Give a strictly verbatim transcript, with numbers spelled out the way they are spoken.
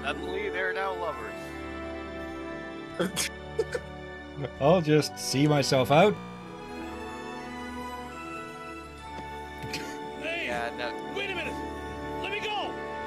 Suddenly, they're now lovers. I'll just see myself out. Hey, Yeah, no. wait a minute. Let me go.